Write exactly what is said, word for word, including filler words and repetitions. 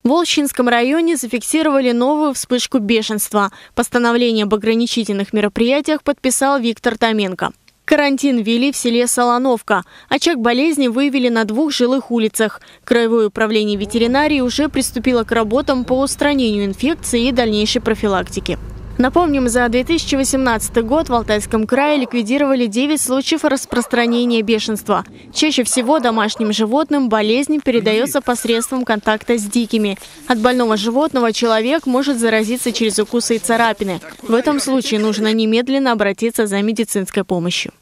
В Волчинском районе зафиксировали новую вспышку бешенства. Постановление об ограничительных мероприятиях подписал Виктор Томенко. Карантин ввели в селе Солоновка. Очаг болезни выявили на двух жилых улицах. Краевое управление ветеринарии уже приступило к работам по устранению инфекции и дальнейшей профилактике. Напомним, за две тысячи восемнадцатый год в Алтайском крае ликвидировали девять случаев распространения бешенства. Чаще всего домашним животным болезнь передается посредством контакта с дикими. От больного животного человек может заразиться через укусы и царапины. В этом случае нужно немедленно обратиться за медицинской помощью.